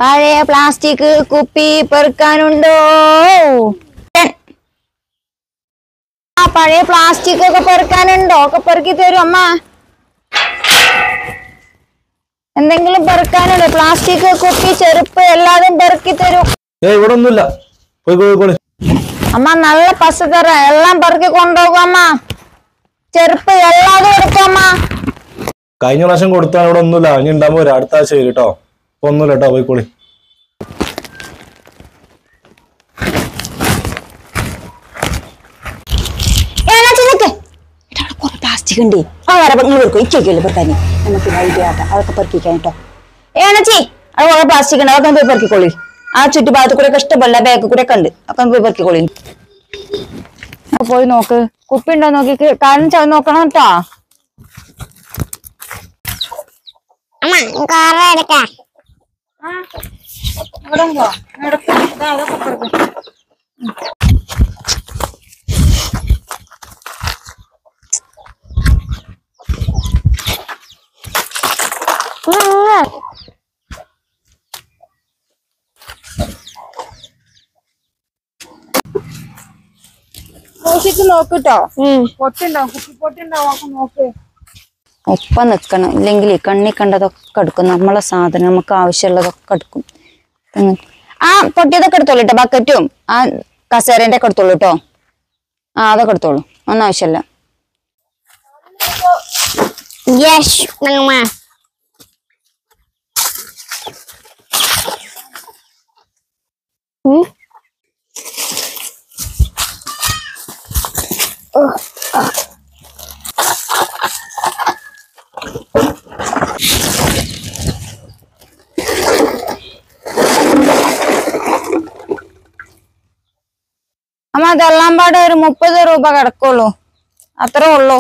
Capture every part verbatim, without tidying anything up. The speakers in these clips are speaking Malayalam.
പഴയ പ്ലാസ്റ്റിക് കുപ്പി പെറുക്കാനുണ്ടോ? ആ പഴയ പ്ലാസ്റ്റിക് ഒക്കെ പെറുക്കാനുണ്ടോ? ഒക്കെ പെറുക്കി തരും അമ്മ. എന്തെങ്കിലും പെറുക്കാനുണ്ടോ? പ്ലാസ്റ്റിക് കുപ്പി ചെരുപ്പ് എല്ലാതും പെറുക്കി തരും. അമ്മ നല്ല പച്ചക്കറ എല്ലാം പെറുക്കി കൊണ്ടുപോകും അമ്മ. ചെരുപ്പ് എല്ലാതും എടുക്കും അമ്മ. കഴിഞ്ഞ പ്രാവശ്യം കൊടുത്താൽ ഇവിടെ ഒന്നുമില്ല. ഇനി ഉണ്ടാകുമ്പോ അടുത്ത ആഴ്ച വരും കേട്ടോ. ഇപ്പൊ ഒന്നുമില്ല കേട്ടോ, പോയിക്കോളി. പ്ലാസ്റ്റിക് ഉണ്ട്. ആ വരെ നിങ്ങൾ പെറുക്കും. ഇച്ചോക്കിയല്ലേ പെറുക്കാനി. നമുക്ക് ഐഡിയ ആക്കാം. അതൊക്കെ പെറുക്കിക്കാൻ കേട്ടോ. ഏണച്ചി അത് കുറെ പ്ലാസ്റ്റിക് ഉണ്ട്. അതൊക്കെ പോയി പെറുക്കിക്കോളി. ആ ചുറ്റുഭാഗത്ത് കൂടെ ഒക്കെ ഇഷ്ടമല്ല ബാഗ് കൂടെ ഒക്കെ ഉണ്ട്. ഒക്കെ പോയി പെറുക്കിക്കോളി. പോയി നോക്ക് കുപ്പി ഉണ്ടോ നോക്കി. കാരണം ചവ നോക്കണം കേട്ടോ. നോക്കിട്ടോ പൊട്ടുണ്ടാവും. കുപ്പി പൊട്ടുണ്ടാവും. നോക്ക്. ഒപ്പം നിക്കണം. ഇല്ലെങ്കിൽ കണ്ണി കണ്ടതൊക്കെ എടുക്കും. നമ്മളെ സാധനം നമുക്ക് ആവശ്യമുള്ളതൊക്കെ എടുക്കും. ആ പൊട്ടിയതൊക്കെ എടുത്തോളൂ കേട്ടോ. ബക്കറ്റും ആ കസേരന്റെ ഒക്കെ എടുത്തോളൂ കേട്ടോ. ആ അതൊക്കെ എടുത്തോളൂ. ഒന്നും ആവശ്യമല്ല. അമ്മ അതെല്ലാം പാടെ ഒരു മുപ്പത് രൂപ കിടക്കുള്ളൂ. അത്രേ ഉള്ളൂ.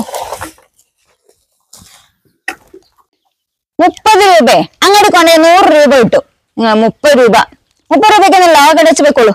മുപ്പത് രൂപ അങ്ങോട്ട് കൊണ്ടേ നൂറ് രൂപ കിട്ടും. മുപ്പത് രൂപ മുപ്പത് രൂപയ്ക്കൊന്നല്ല കടച്ച് പോയിക്കോളൂ.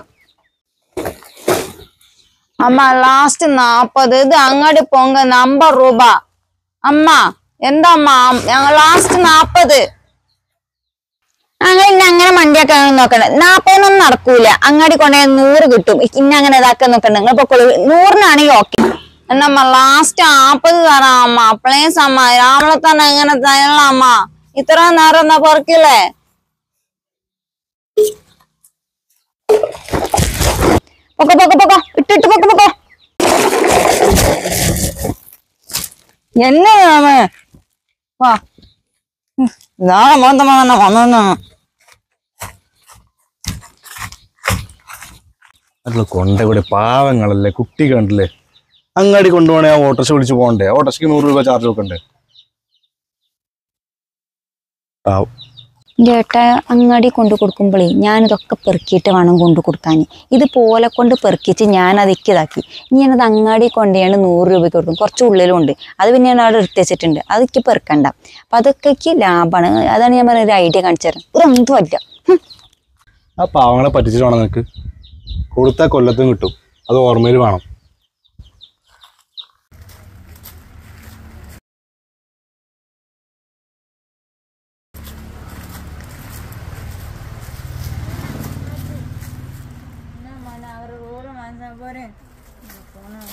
അമ്മ ലാസ്റ്റ് നാപ്പത്. ഇത് അങ്ങോട്ട് പോങ്ക അമ്പത് രൂപ. അമ്മ എന്താ അമ്മ ലാസ്റ്റ് നാപ്പത്. അങ്ങനെ ഇന്ന അങ്ങനെ മണ്ടിയാക്കാൻ നോക്കണ്ട. നാപ്പതിനൊന്നും നടക്കൂല. അങ്ങാടി കൊണ്ടേ നൂറ് കിട്ടും. ഇന്ന അങ്ങനെ ഇതാക്കാൻ നോക്കണ്ട. നിങ്ങൾ പൊക്കോളൂ. നൂറിനാണെങ്കിൽ ഓക്കെ. എന്നമ്മ ലാസ്റ്റ് നാപ്പത് തരാം അമ്മ. പ്ലേസ് അമ്മ രാവിലെ തന്നെ എങ്ങനെ തരല അമ്മ. ഇത്ര നേരം എന്നാ പൊറക്കില്ലേ? പൊക്ക പൊക്ക പൊക്ക ഇട്ടിട്ട് പൊക്ക പൊക്ക. എന്നെ വാ നാളെ മോന്തമ്മ തന്നെ വന്നു. കൊണ്ട ഇവിടെ പാവങ്ങളല്ലേ, കുട്ടി കണ്ടില്ലേ. അങ്ങാടി കൊണ്ടുപോകണേ. ആ ഓട്ടോറിക്ഷ വിളിച്ച് പോകണ്ടേ? ഓട്ടോറിക്ഷയ്ക്ക് നൂറ് രൂപ ചാർജ് വെക്കണ്ടേ? ചേട്ടാ അങ്ങാടി കൊണ്ടു കൊടുക്കുമ്പോഴേ ഞാനിതൊക്കെ പെറുക്കിയിട്ട് വേണം കൊണ്ടു കൊടുക്കാൻ. ഇതുപോലെ കൊണ്ട് പെറുക്കിച്ച് ഞാനതൊക്കെ ഇതാക്കി. ഞാനത് അങ്ങാടി കൊണ്ടുപോയാണ് നൂറ് രൂപയ്ക്ക് കൊടുക്കും. കുറച്ച് ഉള്ളിലുണ്ട്. അത് പിന്നെ ഞാൻ അവിടെ എടുത്ത് വെച്ചിട്ടുണ്ട്. അതൊക്കെ പെറുക്കണ്ട. അപ്പം അതൊക്കെ ലാഭമാണ്. അതാണ് ഞാൻ പറഞ്ഞ ഒരു ഐഡിയ കാണിച്ചു തരാം. ഇതൊന്നും അല്ല. ആ പാവങ്ങളെ പറ്റിച്ചിട്ട് വേണം നിനക്ക്. കൊടുത്താൽ കൊല്ലത്തും കിട്ടും. അത് ഓർമ്മയിൽ വേണം. അവരുടെ റോഡ് മനസ്സിലാ പോരെ.